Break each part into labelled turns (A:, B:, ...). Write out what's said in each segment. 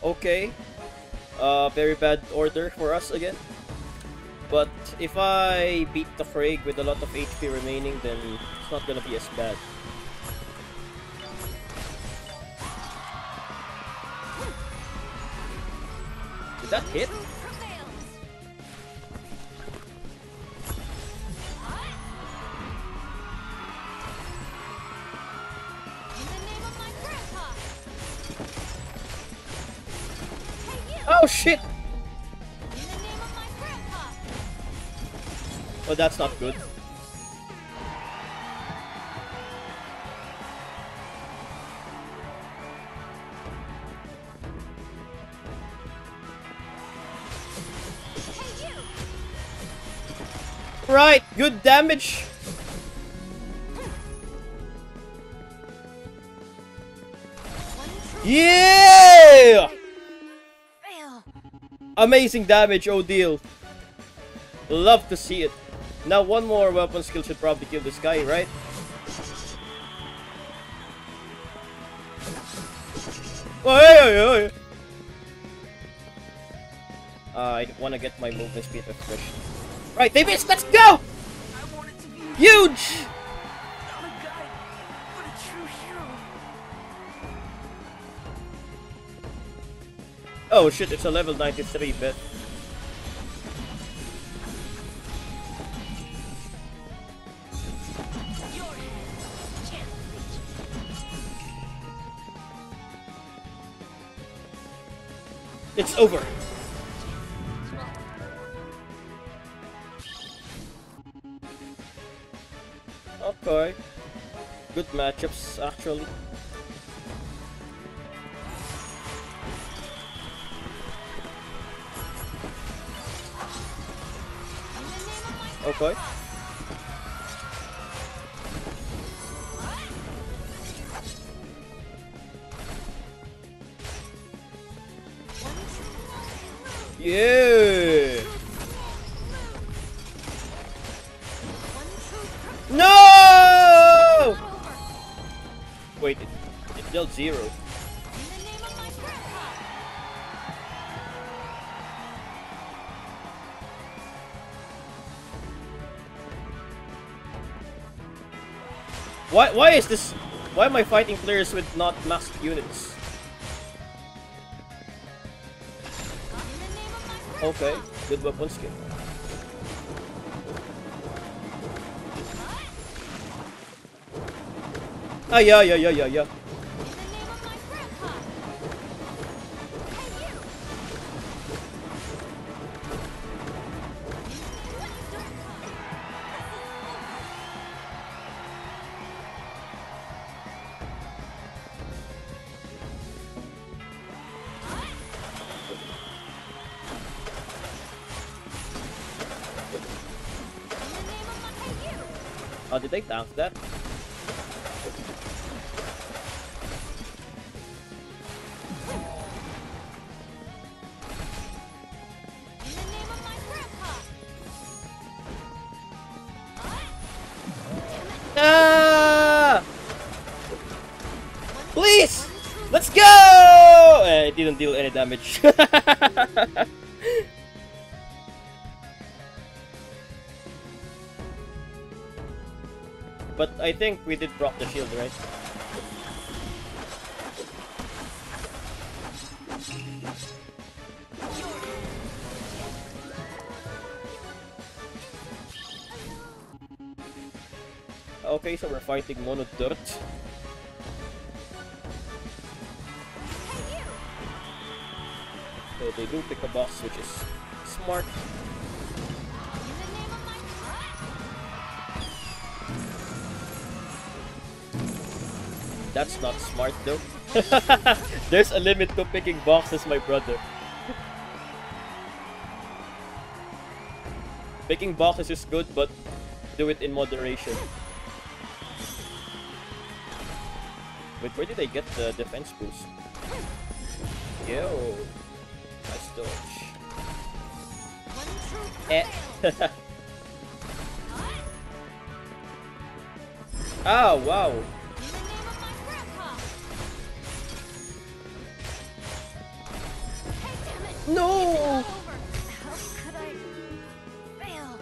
A: Okay. Very bad order for us again. But if I beat the Frag with a lot of HP remaining, then it's not gonna be as bad. Did that hit? Oh shit! Oh, that's not good. Right, good damage. Yeah! Amazing damage, Odile. Love to see it. Now one more weapon skill should probably kill this guy, right? Oh, hey. I want to get my movement speed refreshed. Right, they missed. Let's go! Huge! Oh shit, it's a level 93 bet. It's over. Okay. Good matchups, actually. Okay. Yeah. No! Wait, it dealt 0. Why is this? Why am I fighting players with not masked units? Okay, good weapon skill. Ah, yeah. Oh, did they tank that? Ah! Please! Let's go! It didn't deal any damage. But I think we did drop the shield, right? Okay, so we're fighting Mono Dirt. So they do pick a boss, which is smart. That's not smart though. There's a limit to picking boxes, my brother. Picking boxes is good, but do it in moderation. Wait, where did I get the defense boost? Yo, nice dodge. Eh. Ah, wow. No!
B: How could I fail?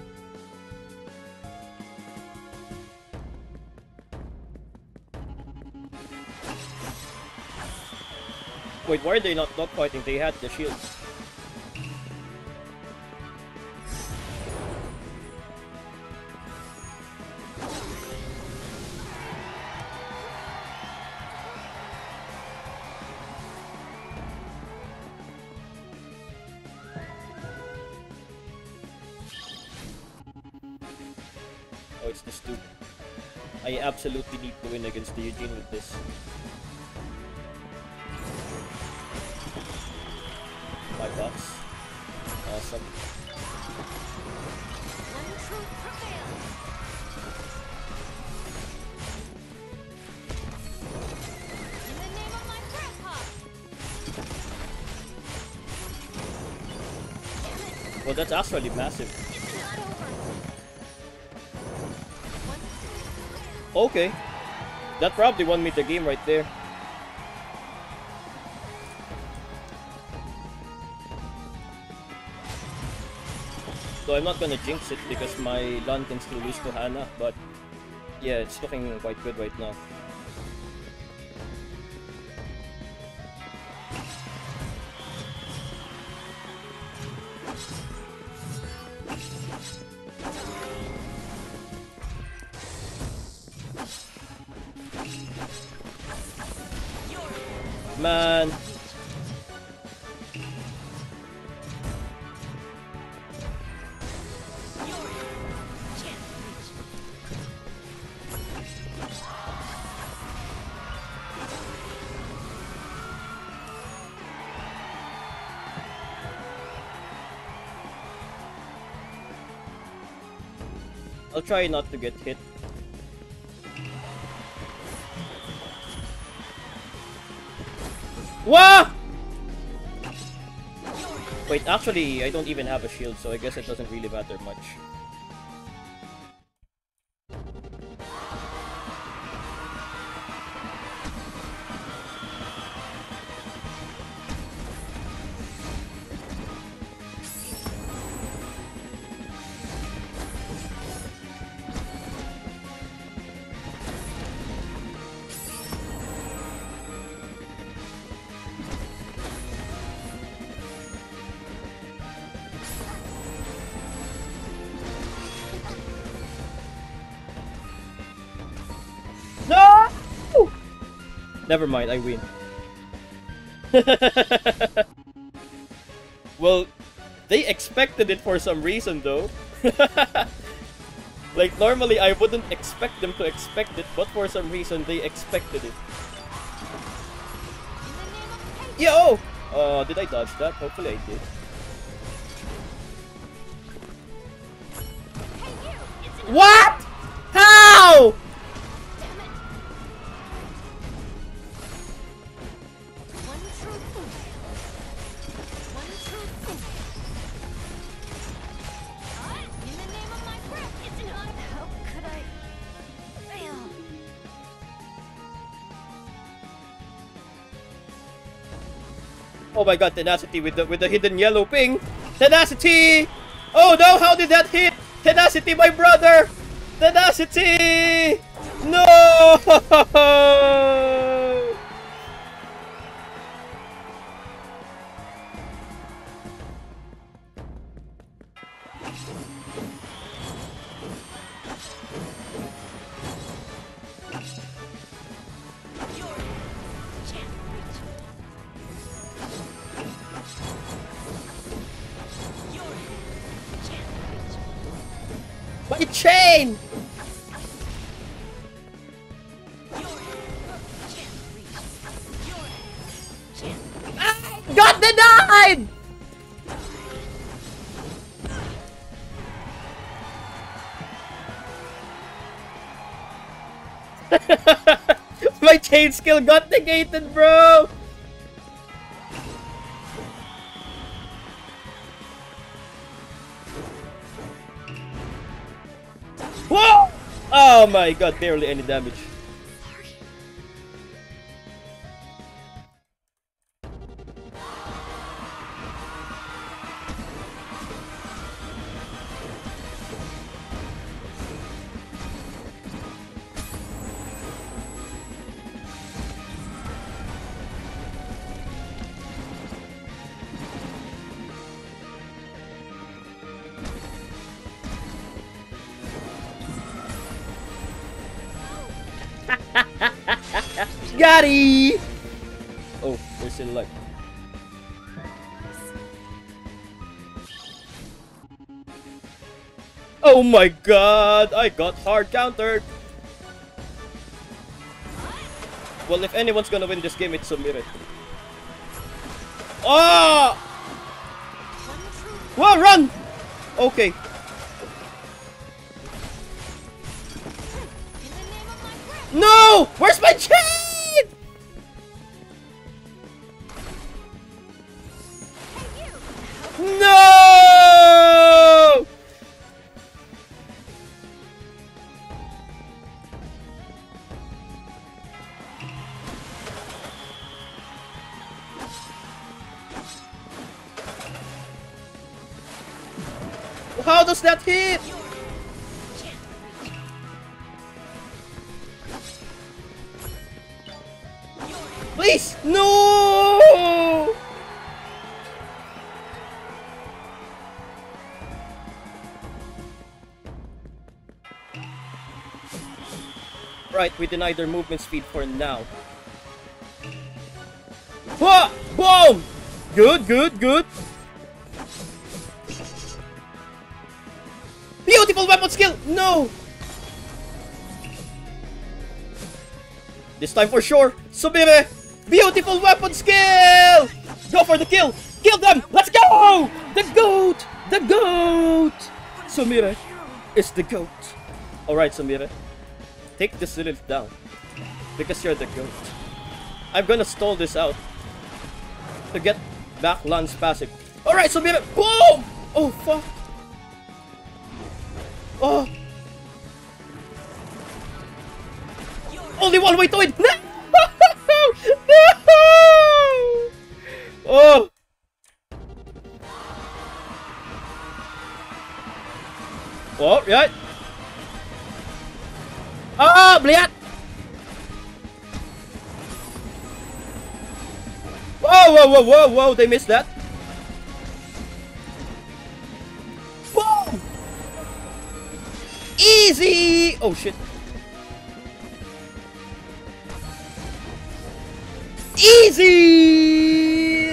A: Wait, why are they not fighting? They had the shield. Oh, it's this dude. I absolutely need to win against the Eugene with this. $5. Awesome.
B: One truth prevails. In the name of my grandpa. Damn it.
A: Well, that's actually massive.
B: It's not over.
A: Okay. That probably won me the game right there. So I'm not gonna jinx it because my Lon can still lose to Hannah, but yeah, it's looking quite good right now. Man. I'll try not to get hit. Wah! Wait, actually, I don't even have a shield, so I guess it doesn't really matter much. No! Never mind, I win. Well, they expected it for some reason though. Like normally I wouldn't expect them to expect it, but for some reason they expected it. Yo! Did I dodge that? Hopefully I did. What? How? Oh my god, Tenacity with the hidden yellow ping. Tenacity! Oh no, how did that hit? Tenacity, my brother! Tenacity! No! My chain! I got denied! My chain skill got negated, bro! Whoa! Oh my god, barely any damage. Gotti! Oh, they're still alive. Oh my god, I got hard countered. Well, if anyone's gonna win this game, it's Sumire. Oh! Well, run! Okay.
B: In the name of my grandpa.
A: No! Where's my chain?
B: Hey, you.
A: No! How does that hit? Please! No! Right, we deny their movement speed for now. Whoa! Boom! Good, good, good. Beautiful weapon skill! No! This time for sure, Sumire! Beautiful weapon skill! Go for the kill! Kill them! Let's go! The GOAT! The GOAT! Sumire is the GOAT. Alright, Sumire. Take this little down. Because you're the GOAT. I'm gonna stall this out. To get back Lan's passive. Alright, Sumire! Boom! Oh, fuck! Oh! Only one way to win! No! No! Oh! Oh, right. Ah, bliat! Whoa, whoa, whoa, whoa, whoa! They missed that. Boom! Easy! Oh shit. Easy!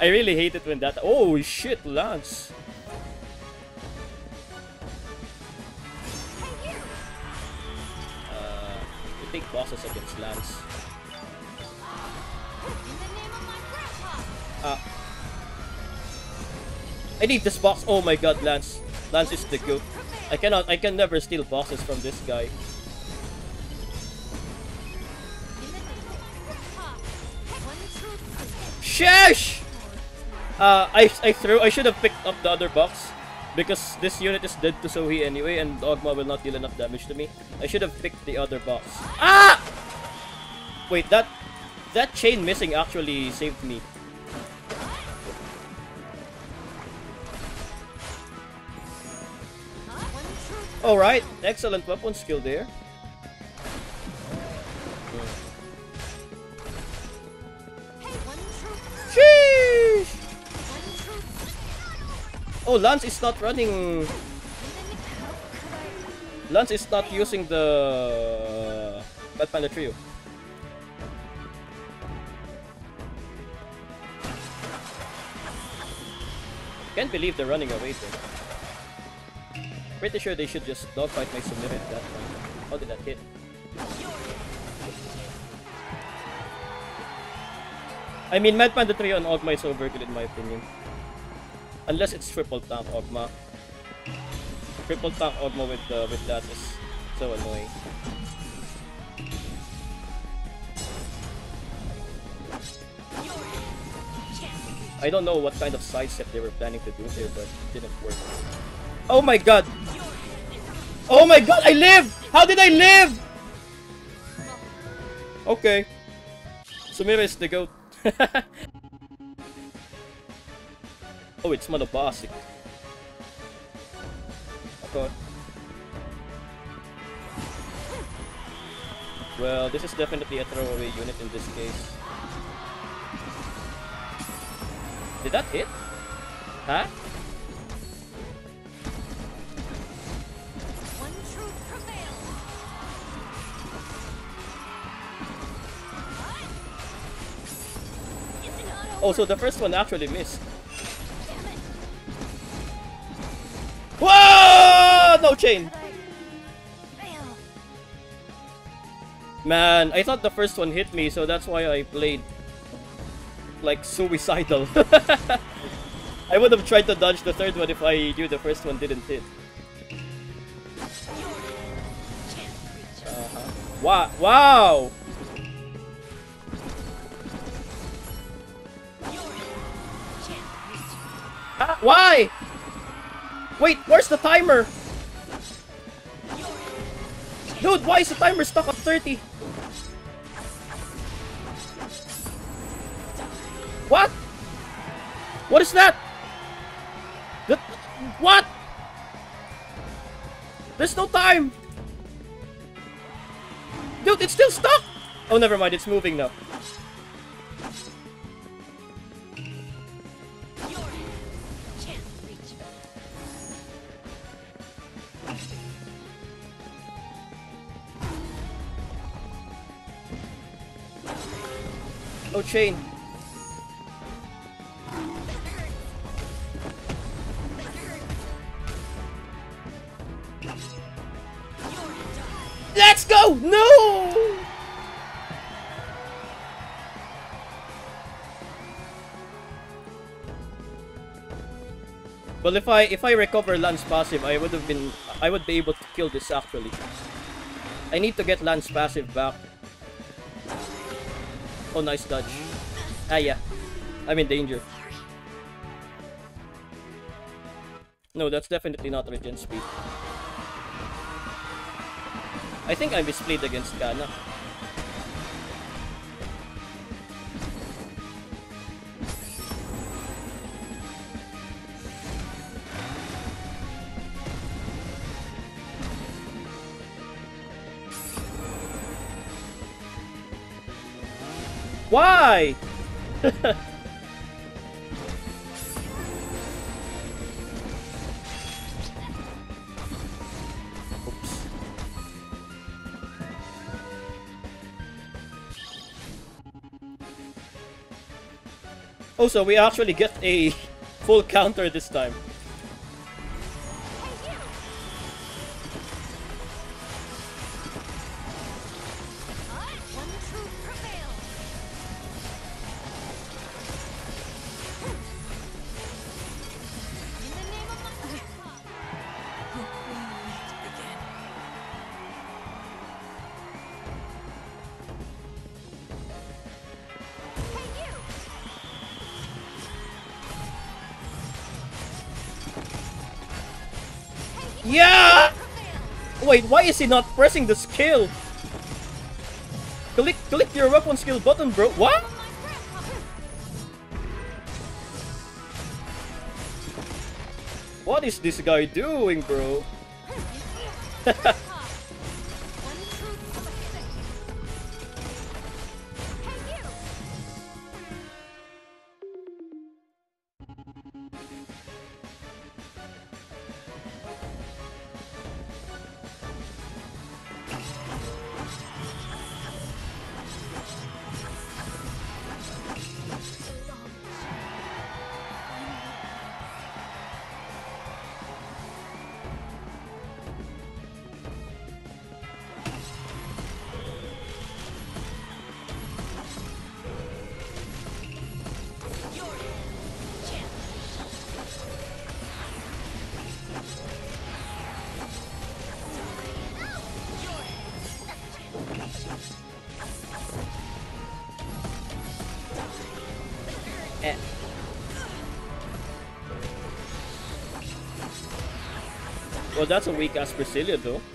A: I really hate it when that. Oh shit, Lance. We take bosses against Lance.
B: In the name of my grandpa.
A: I need this box. Oh my god, Lance. Lance is the goat. I can never steal bosses from this guy. Sheesh! I should have picked up the other box because this unit is dead to Sohi anyway, and Dogma will not deal enough damage to me. I should have picked the other box. Ah! Wait, that chain missing actually saved me. Alright, excellent weapon skill there. Sheesh! Oh, Lance is not running. Lance is not using the Bad Panda Trio. Can't believe they're running away though. Pretty sure they should just dogfight my Sumira at that point. How did that hit? I mean, Mad Panda 3 on Ogma is overkill in my opinion. Unless it's triple tank Ogma. Triple tank Ogma with that is so annoying. I don't know what kind of sidestep they were planning to do there, but it didn't work. Oh my god! Oh my god, I live! How did I live? Okay. Sumira is the goat. Oh, it's Monobasic. Okay. Well, this is definitely a throwaway unit in this case. Did that hit? Huh? Oh, so the first one actually missed. Whoa! No chain! Man, I thought the first one hit me, so that's why I played like suicidal. I would have tried to dodge the third one if I knew the first one didn't hit. Wow! Wow! Why? Wait, where's the timer? Dude, why is the timer stuck at 30? What? What is that? What? There's no time. Dude, it's still stuck. Oh, never mind. It's moving now. Oh, chain. Let's go! No! Well, if I recover Lance passive, I would be able to kill this actually. I need to get Lance passive back. Oh, nice dodge. Ah, yeah. I'm in danger. No, that's definitely not regen speed. I think I misplayed against Kana. Why? Oops. Oh, so we actually get a full counter this time.
B: One truth prevails. In the name of my grandpa. Hey, you!
A: Yeah!
B: Prevails.
A: Wait, why is he not pressing the skill? Click your weapon skill button, bro. What?
B: My grandpa.
A: What is this guy doing, bro?
B: One truth of a stick. Hey, you!
A: Eh. Well, that's a weak ass Brazilian though.